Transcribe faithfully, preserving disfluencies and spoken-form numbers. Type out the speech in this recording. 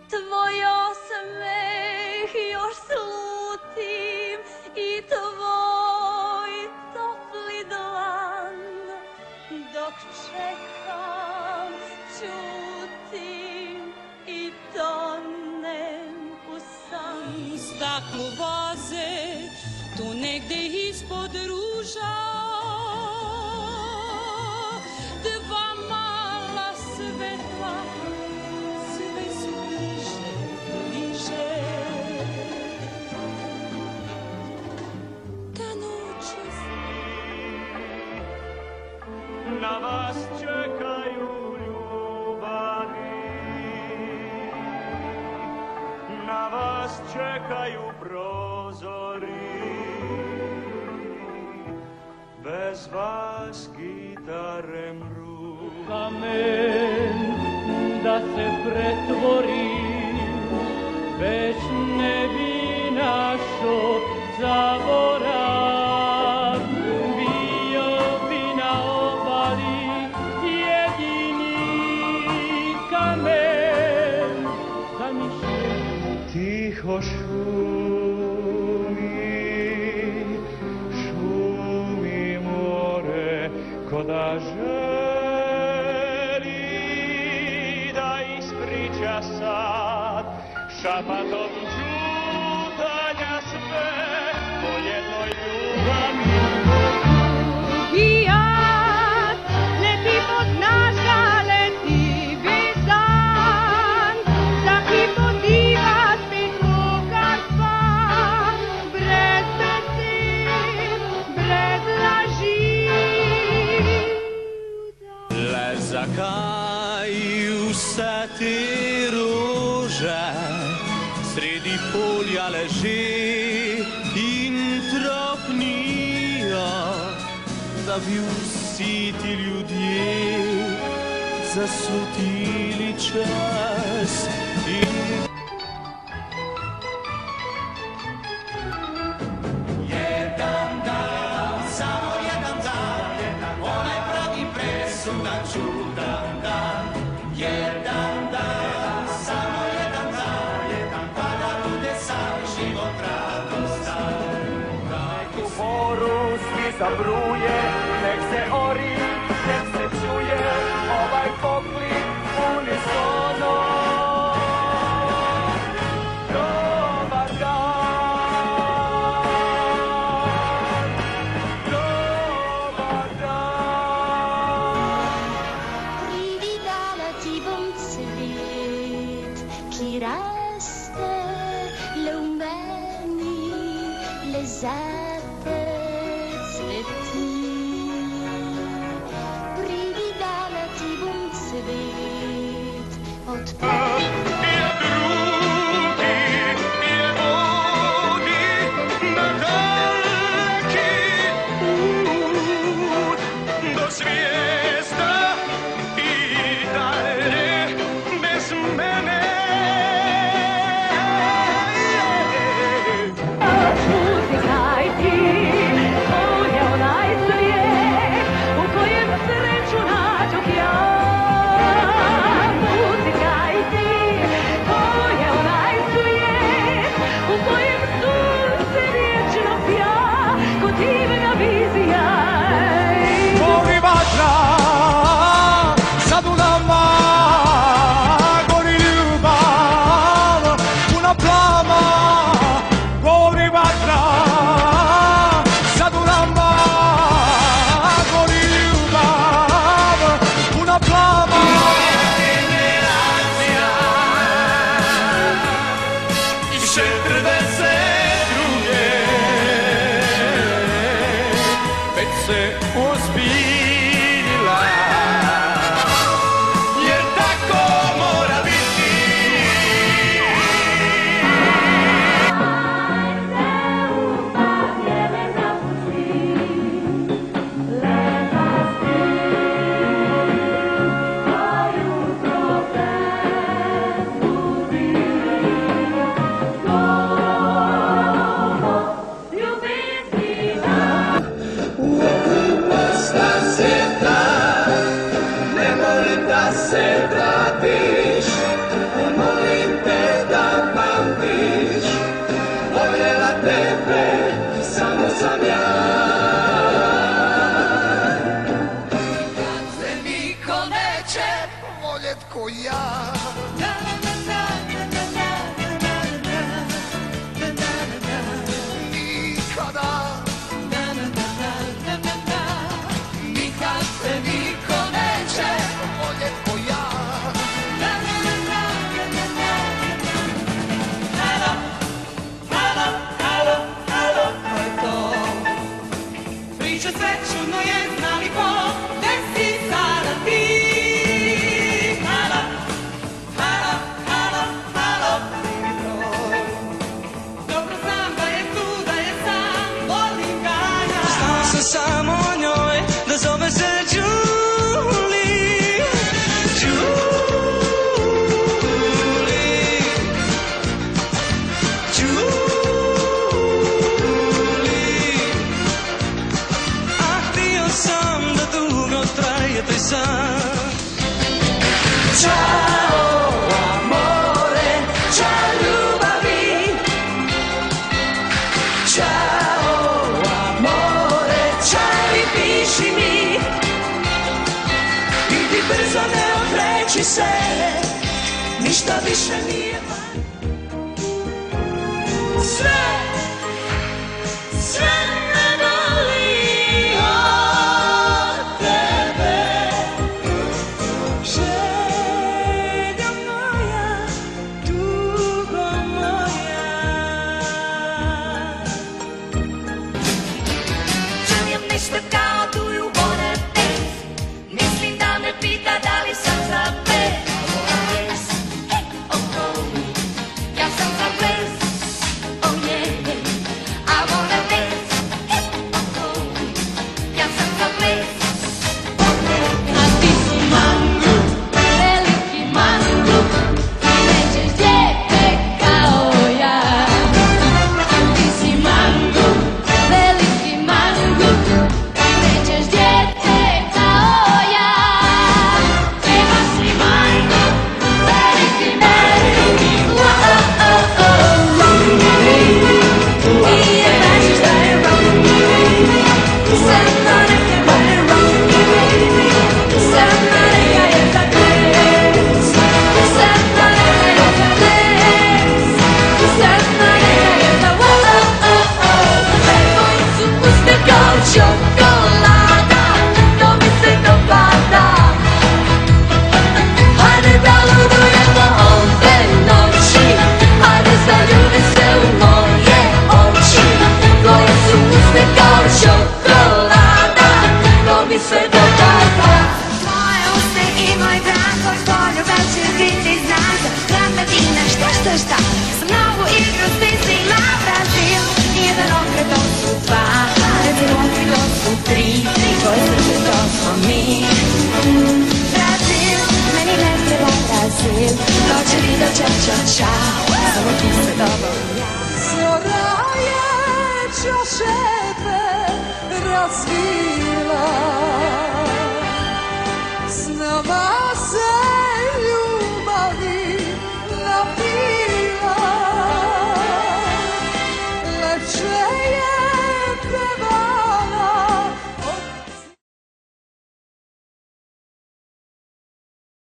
tvoj osmeh još slutim i tvoj topli dlan. Dok čekam, ćutim i tonem u san. Staklo vaze, tu negde ispod ruža, dva mala svetla, sve su bliže, bliže. Da noćas na vas čekaju ljubavi, na vas čekaju prozori, bez vas gitare mru. Kamen da se pretvori, već ne bi našo zaborav. Bio bi na obali jedini kamen zamišljen. Tiho šumi, šumi more, ko da želi da ispriča sad šapatom čutanja sve o jednoj ljubavi. Ubijat, leti pod naša, leti bizan, zaki podivat spet kokarstva, brez besed, brez laži. Le zakaj vse te rože sredi polja leži in tropnijo, da bi vsi ti ljudje zasutili čas in jedan dan, samo jedan dan, onaj pravi presudan čudan dan. Jedan dan, samo jedan dan, kada bude sam život radostan. Nek u moru svi zabruje, nek se ori, nek se čuje ovaj poklik unisono. Dobar dan, dobar dan. Prividala ti bom cvet, ki raste le v meni, le zate cveti. Prividala ti bom cvet, odpet. Je drugi, je vodi na daleki put do zvijezda i dalje bez mene. Muzikaj ti, to je onaj svijet u kojem sreću nađoh ja. Muzikaj ti, to je onaj svijet u kojem sunce vječno pja, ko divna vizija. Gori vatra, sad u nama, gori ljubav, puna plama. Gori vatra, sad u nama, gori ljubav, puna plama. Generacija iz četrdeset druge već se ozbiljila, jer tako mora biti. Se vratiš, molim te. tebe samo sam ja. Kad se niko neće voljet ko ja. Nikada, nikad se niko neće voljet ko ja. Priča sve čudno je, znam i ko, gde si sada ti? Halo, halo, halo, halo, baby broj. Dobro znam da je tu, da je sam, volim ga ja. Znao sam samo o njoj, da zove se Julie, Julie, Julie. A htio sam da dugo traje taj san. Ciao, amore, ciao ljubavi. Ciao, amore, ciao i piši mi. Idi brzo, ne okreći se, ništa više nije van. Sve, sve me boli od tebe. Želja moja, tugo moja. Čujem nešto kao do you wanna dance. Mislim da me pita da li sam za ples. Hey, oh, oh. Ja sam za ples. Oh yeah, I wanna dance. Hey, oh, oh. Ja sam za ples. A ti si mangu, veliki mangu, ti nećeš dijete kao ja. A ti si mangu, veliki mangu, ti nećeš dijete kao ja. Ima si mangu, veliki mangu, oh, oh, oh, oh. I je znaš šta je wrong, sad to neke bude wrong. Sad to neka je za ples, sad to neka je za ples, sad to neka je za oh, oh, oh, oh. Tvoji su usta kao čokolada, to mi se dopada. Hajde da ludujemo ove noći, hajde zaljubim se u moje oči. Tvoji su usta kao čokolada, to mi se dopada.